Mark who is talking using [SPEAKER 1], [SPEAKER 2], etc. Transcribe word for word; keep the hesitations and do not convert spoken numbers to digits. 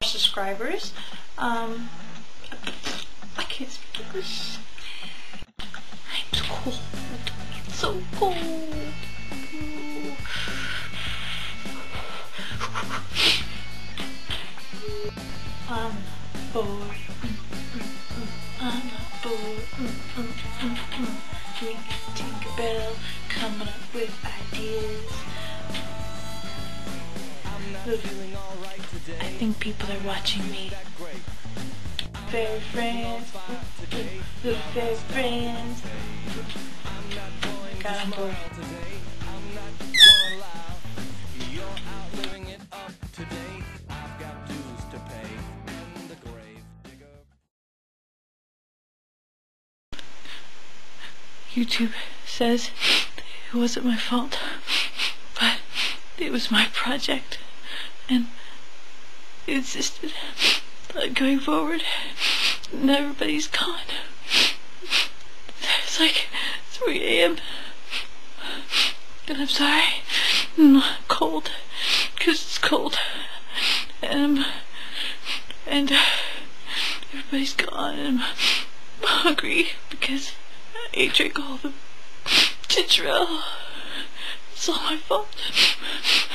[SPEAKER 1] subscribers. Um, I can't speak English. I'm so cold. It's so cold. I'm bored. I'm bored. Ring tinker bell, coming up with ideas. I think people are watching me. Very friends, little very friends. God, I'm bored. YouTube says it wasn't my fault, but it was my project, and it insisted on going forward, and everybody's gone. It's like three A M and I'm sorry, I'm cold, because it's cold, and, and uh, everybody's gone, and I'm hungry, because I drank all the ginger ale. It's all my fault.